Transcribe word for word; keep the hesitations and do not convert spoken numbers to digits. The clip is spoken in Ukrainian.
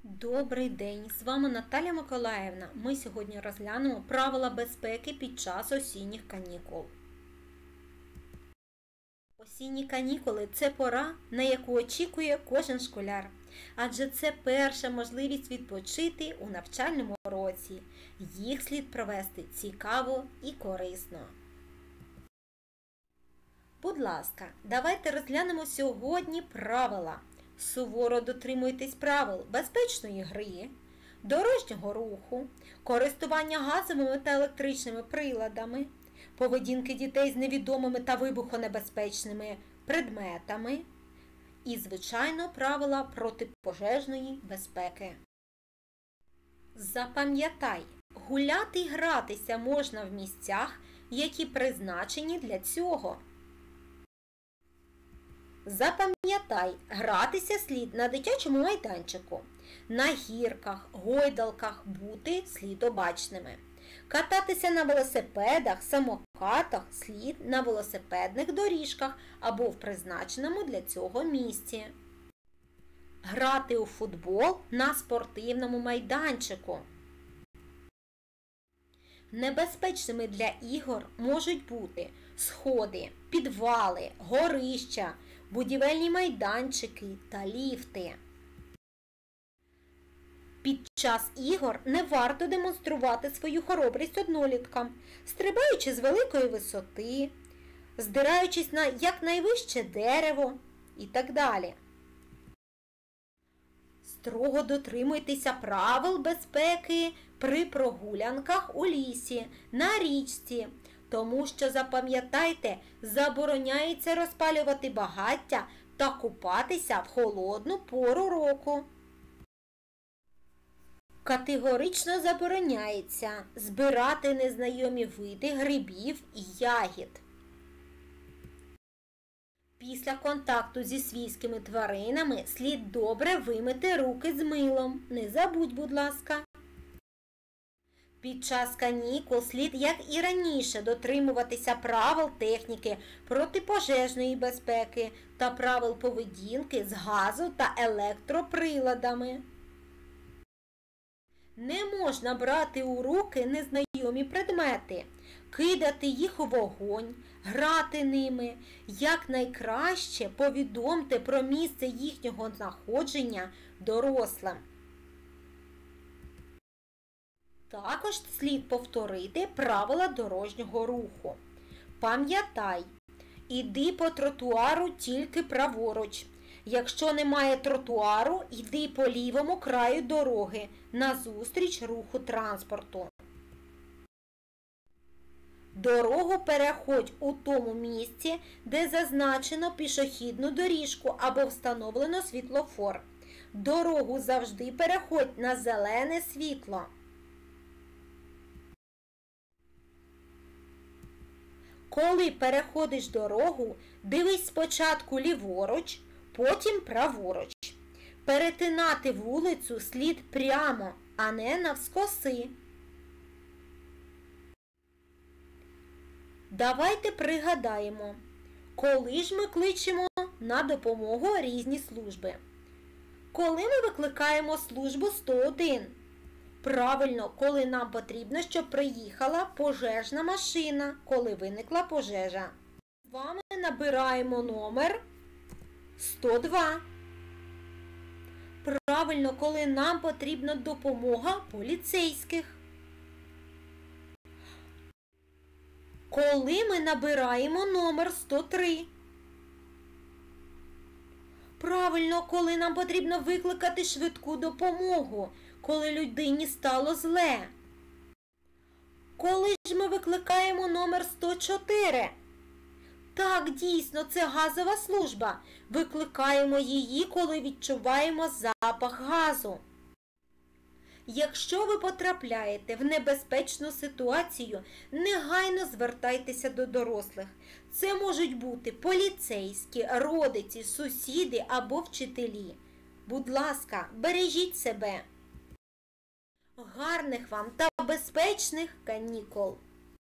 Добрий день! З вами Наталя Миколаївна. Ми сьогодні розглянемо правила безпеки під час осінніх канікул. Осінні канікули – це пора, на яку очікує кожен школяр. Адже це перша можливість відпочити у навчальному році. Їх слід провести цікаво і корисно. Будь ласка, давайте розглянемо сьогодні правила. Суворо дотримуйтесь правил безпечної гри, дорожнього руху, користування газовими та електричними приладами, поведінки дітей з невідомими та вибухонебезпечними предметами і, звичайно, правила протипожежної безпеки. Запам'ятай, гуляти й гратися можна в місцях, які призначені для цього. Запам'ятай, гратися слід на дитячому майданчику, на гірках, гойдалках, бути слід обачними. Кататися на велосипедах, самокатах слід на велосипедних доріжках або в призначеному для цього місці. Грати у футбол на спортивному майданчику. Небезпечними для ігор можуть бути сходи, підвали, горища, будівельні майданчики та ліфти. Під час ігор не варто демонструвати свою хоробрість одноліткам, стрибаючи з великої висоти, здираючись на якнайвище дерево і так далі. Строго дотримуйтеся правил безпеки при прогулянках у лісі, на річці, тому що, запам'ятайте, забороняється розпалювати багаття та купатися в холодну пору року. Категорично забороняється збирати незнайомі види грибів і ягід. Після контакту зі свійськими тваринами слід добре вимити руки з милом. Не забудь, будь ласка. Під час канікул слід, як і раніше, дотримуватися правил техніки протипожежної безпеки та правил поведінки з газу та електроприладами. Не можна брати у руки незнайомі предмети, кидати їх у вогонь, грати ними. Якнайкраще повідомте про місце їхнього знаходження дорослим. Також слід повторити правила дорожнього руху. Пам'ятай, іди по тротуару тільки праворуч. Якщо немає тротуару, йди по лівому краю дороги, назустріч руху транспорту. Дорогу переходь у тому місці, де зазначено пішохідну доріжку або встановлено світлофор. Дорогу завжди переходь на зелене світло. Коли переходиш дорогу, дивись спочатку ліворуч, потім праворуч. Перетинати вулицю слід прямо, а не навскоси. Давайте пригадаємо, коли ж ми кличемо на допомогу різні служби. Коли ми викликаємо службу сто один? Правильно, коли нам потрібно, щоб приїхала пожежна машина, коли виникла пожежа. З вами набираємо номер сто два. Правильно, коли нам потрібна допомога поліцейських. Коли ми набираємо номер сто три. Правильно, коли нам потрібно викликати швидку допомогу, коли людині стало зле. Коли ж ми викликаємо номер сто чотири? Так, дійсно, це газова служба. Викликаємо її, коли відчуваємо запах газу. Якщо ви потрапляєте в небезпечну ситуацію, негайно звертайтеся до дорослих. Це можуть бути поліцейські, родичі, сусіди або вчителі. Будь ласка, бережіть себе. Гарних вам та безпечних канікул!